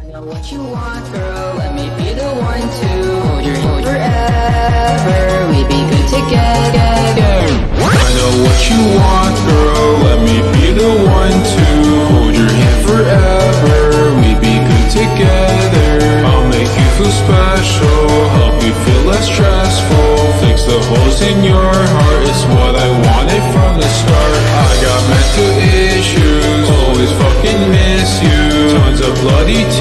I know what you want, girl, let me be the one to hold your hand forever, we be good together. I know what you want, girl, let me be the one to hold your hand forever, we be good together. I'll make you feel special, help you feel less stressful, fix the holes in your heart, it's what I wanted from the start. I got mental issues, always fucking miss you, tons of bloody